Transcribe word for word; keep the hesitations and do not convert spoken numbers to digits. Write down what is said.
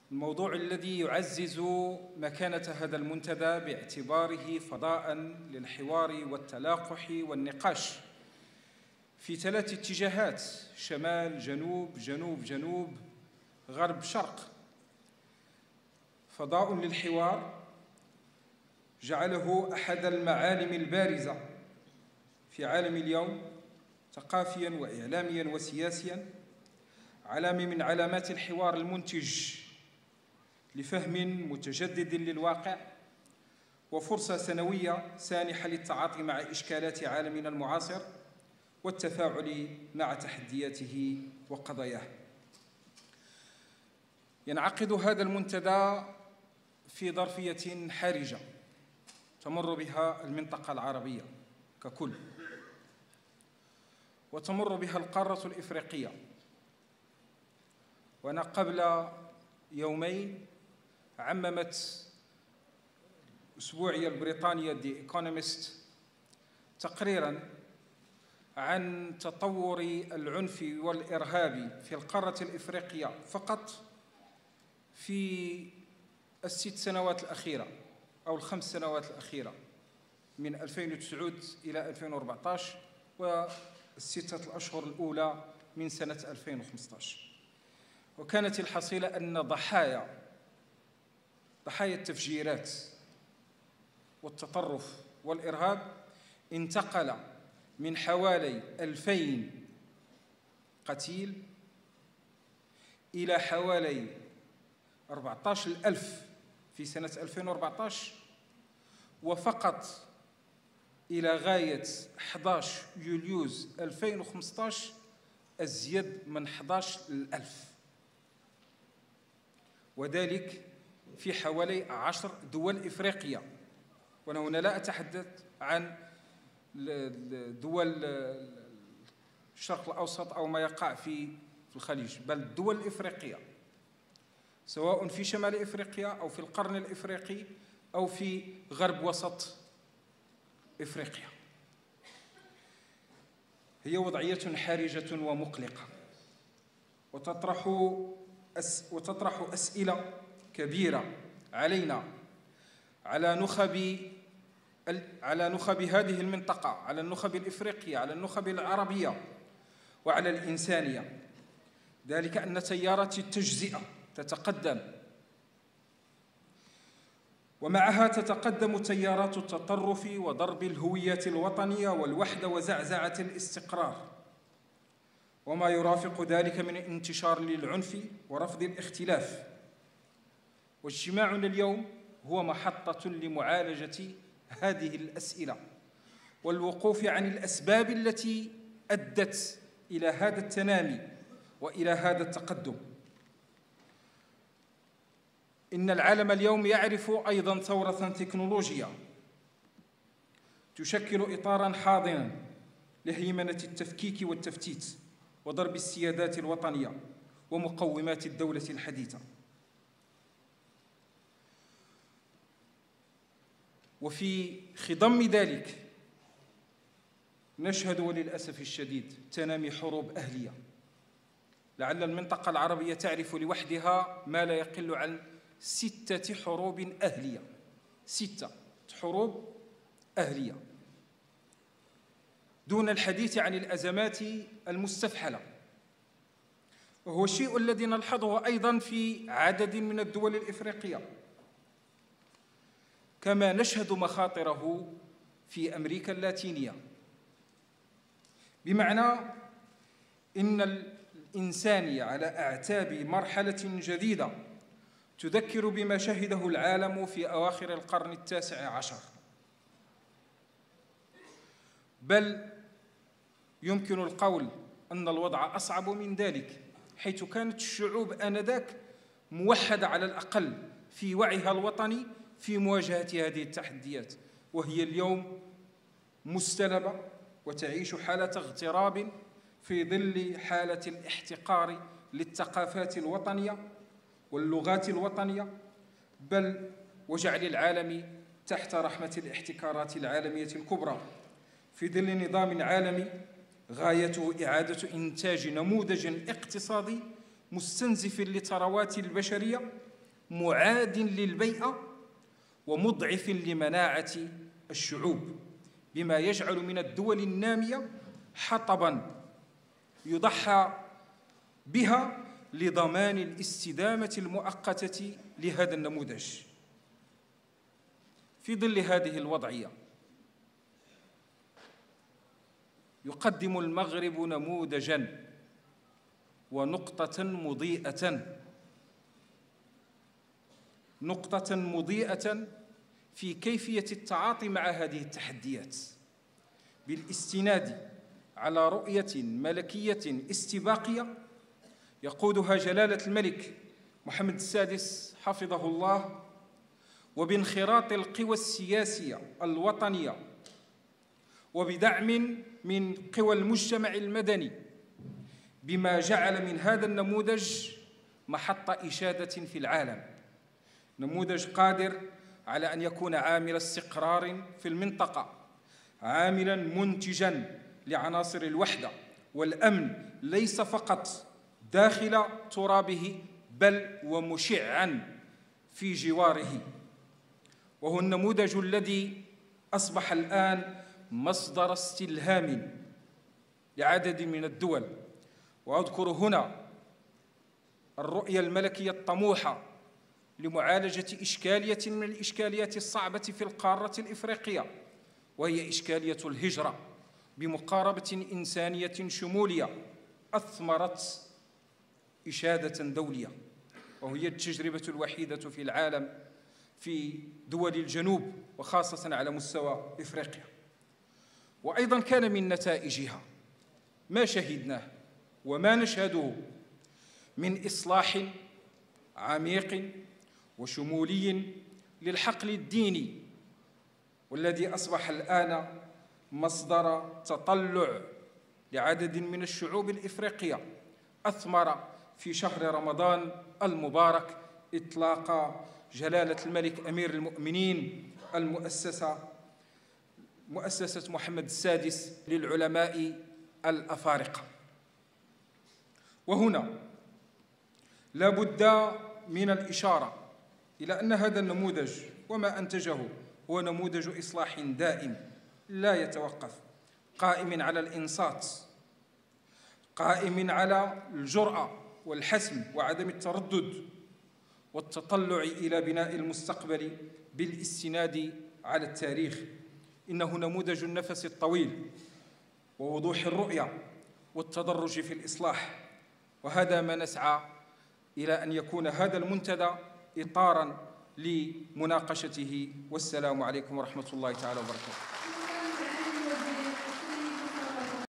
الموضوع الذي يعزز مكانة هذا المنتدى باعتباره فضاء للحوار والتلاقح والنقاش في ثلاث اتجاهات: شمال جنوب جنوب جنوب غرب شرق. فضاء للحوار جعله أحد المعالم البارزة في عالم اليوم ثقافياً وإعلامياً وسياسياً، علامة من علامات الحوار المنتج لفهم متجدد للواقع، وفرصة سنوية سانحة للتعاطي مع إشكالات عالمنا المعاصر والتفاعل مع تحدياته وقضاياه. ينعقد هذا المنتدى في ظرفية حرجة تمر بها المنطقة العربية ككل، وتمر بها القارة الإفريقية. وأنا قبل يومين عممت الأسبوعية البريطانية دي إيكونومست تقريراً عن تطور العنف والإرهاب في القارة الإفريقية فقط في الست سنوات الأخيرة أو الخمس سنوات الأخيرة، من ألفين وتسعة إلى ألفين وأربعة عشر، والستة الأشهر الأولى من سنة ألفين وخمسة عشر. وكانت الحصيلة أن ضحايا ضحايا التفجيرات والتطرف والإرهاب انتقل من حوالي ألفين قتيل إلى حوالي أربعة عشر ألف في سنة ألفين وأربعة عشر، وفقط إلى غاية أحد عشر يوليوز ألفين وخمسة عشر أزيد من أحد عشر ألف، وذلك في حوالي عشر دول إفريقية. وأنا هنا لا أتحدث عن دول الشرق الأوسط أو ما يقع في الخليج، بل الدول الإفريقية، سواء في شمال إفريقيا أو في القرن الإفريقي أو في غرب وسط إفريقيا. هي وضعية حرجة ومقلقة، وتطرح أس وتطرح أسئلة كبيرة علينا، على نخب على نخب هذه المنطقة، على النخب الإفريقية، على النخب العربية، وعلى الإنسانية. ذلك أن تيارات التجزئة تتقدم، ومعها تتقدم تيارات التطرف وضرب الهوية الوطنية والوحدة وزعزعة الاستقرار، وما يرافق ذلك من انتشار للعنف ورفض الاختلاف. واجتماعنا اليوم هو محطة لمعالجة هذه الأسئلة والوقوف عن الأسباب التي أدت إلى هذا التنامي وإلى هذا التقدم. إن العالم اليوم يعرف أيضاً ثورة تكنولوجية تشكل إطاراً حاضناً لهيمنة التفكيك والتفتيت وضرب السيادات الوطنية ومقومات الدولة الحديثة. وفي خضم ذلك نشهد وللأسف الشديد تنامي حروب أهلية. لعل المنطقة العربية تعرف لوحدها ما لا يقل عن ستة حروب أهلية، ستة حروب أهلية، دون الحديث عن الأزمات المستفحلة. وهو الشيء الذي نلحظه أيضاً في عدد من الدول الإفريقية، كما نشهد مخاطره في أمريكا اللاتينية، بمعنى إن الإنسانية على أعتاب مرحلة جديدة تذكر بما شهده العالم في أواخر القرن التاسع عشر، بل يمكن القول أن الوضع أصعب من ذلك، حيث كانت الشعوب آنذاك موحدة على الأقل في وعيها الوطني في مواجهة هذه التحديات، وهي اليوم مستلبة وتعيش حالة اغتراب في ظل حالة الاحتقار للثقافات الوطنية واللغات الوطنية، بل وجعل العالم تحت رحمة الاحتكارات العالمية الكبرى في ظل نظام عالمي غايته إعادة إنتاج نموذج اقتصادي مستنزف للثروات البشرية معاد للبيئة ومضعف لمناعة الشعوب، بما يجعل من الدول النامية حطباً يضحى بها لضمان الاستدامة المؤقتة لهذا النموذج. في ظل هذه الوضعية يقدم المغرب نموذجاً ونقطة مضيئة نقطة مضيئة في كيفية التعاطي مع هذه التحديات، بالاستناد على رؤية ملكية استباقية يقودها جلالة الملك محمد السادس حفظه الله، وبانخراط القوى السياسية الوطنية وبدعم من قوى المجتمع المدني، بما جعل من هذا النموذج محط إشادة في العالم، نموذج قادر على أن يكون عامل استقرار في المنطقة، عاملاً منتجاً لعناصر الوحدة والأمن، ليس فقط داخل ترابه بل ومشعاً في جواره. وهو النموذج الذي أصبح الآن مصدر استلهام لعدد من الدول، وأذكر هنا الرؤية الملكية الطموحة لمعالجة إشكالية من الإشكاليات الصعبة في القارة الإفريقية، وهي إشكالية الهجرة، بمقاربة إنسانية شمولية أثمرت إشادة دولية، وهي التجربة الوحيدة في العالم في دول الجنوب وخاصة على مستوى إفريقيا. وأيضاً كان من نتائجها ما شهدناه وما نشهده من إصلاح عميق وشمولي للحقل الديني، والذي أصبح الآن مصدر تطلع لعدد من الشعوب الإفريقية، أثمر في شهر رمضان المبارك إطلاق جلالة الملك أمير المؤمنين المؤسسة مؤسسة محمد السادس للعلماء الأفارقة. وهنا لا بد من الإشارة إلى أن هذا النموذج وما أنتجه هو نموذج إصلاح دائم لا يتوقف، قائم على الإنصات، قائم على الجرأة والحسم وعدم التردد والتطلع إلى بناء المستقبل بالاستناد على التاريخ. إنه نموذج النفس الطويل ووضوح الرؤية والتدرج في الإصلاح، وهذا ما نسعى إلى أن يكون هذا المنتدى إطاراً لمناقشته. والسلام عليكم ورحمة الله تعالى وبركاته.